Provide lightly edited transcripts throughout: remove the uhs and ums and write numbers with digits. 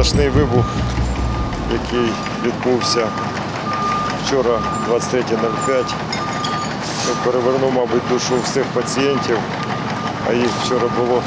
страшний вибух, який відбувся вчора, 23.05, перевернув, мабуть, душу всіх пацієнтів, а їх вчора було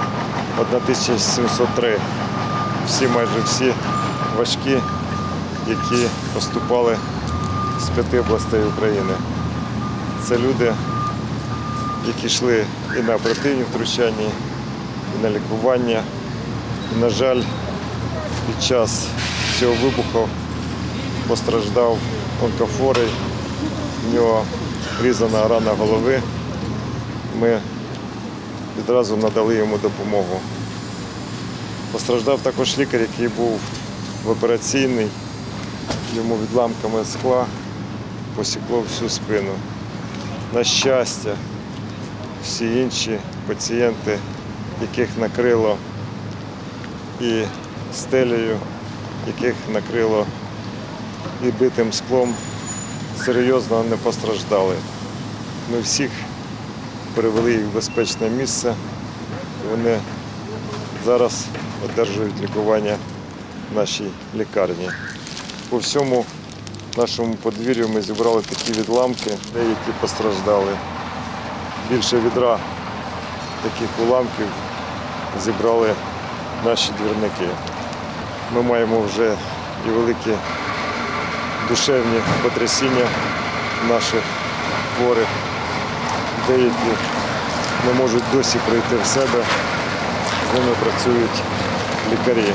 1703. Майже всі важкі, які поступали з 5 областей України. Це люди, які йшли і на оперативні втручання, і на лікування. І, на жаль, під час цього вибуху постраждав онкохворий, в нього різана рана голови. Ми відразу надали йому допомогу. Постраждав також лікар, який був в операційній, йому відламками скла посікло всю спину. На щастя, всі інші пацієнти, яких накрило і стелею, яких накрило і битим склом, серйозно не постраждали. Ми всіх перевели їх в безпечне місце. Вони зараз одержують лікування в нашій лікарні. По всьому нашому подвір'ю ми зібрали такі відламки, деякі постраждали. Більше відра таких уламків зібрали наші двірники. Ми маємо вже і великі душевні потрясіння наших хворих. Деякі не можуть досі прийти в себе, з ними працюють лікарі.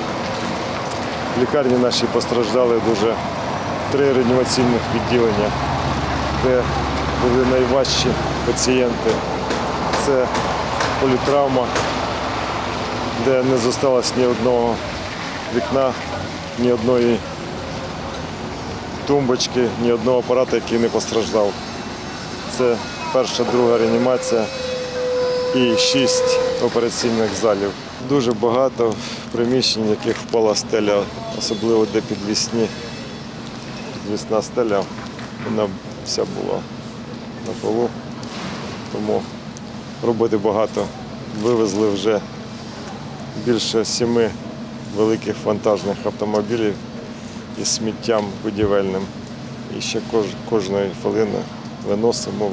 В лікарні наші постраждали дуже 3 реанімаційних відділення, де були найважчі пацієнти. Це політравма, де не зосталось ні одного вікна, ні одної тумбочки, ні одного апарату, який не постраждав. Це перша, друга реанімація і 6 операційних залів. Дуже багато приміщень, в яких впала стеля, особливо де підвісна стеля, вона вся була на полу, тому роботи багато. Вивезли вже більше 7 великих вантажних автомобілів із сміттям будівельним. І ще кожної хвилини виносимо.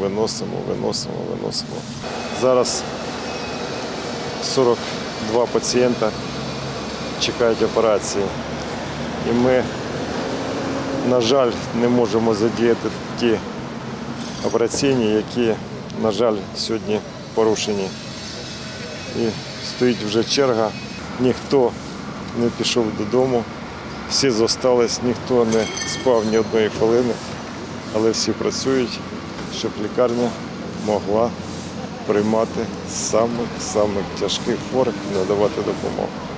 Зараз 42 пацієнта чекають операції. І ми, на жаль, не можемо задіяти ті операційні, які, на жаль, сьогодні порушені. І стоїть вже черга, ніхто не пішов додому, всі залишились, ніхто не спав ні одної хвилини, але всі працюють, щоб лікарня могла приймати самих тяжких хворих і надавати допомогу.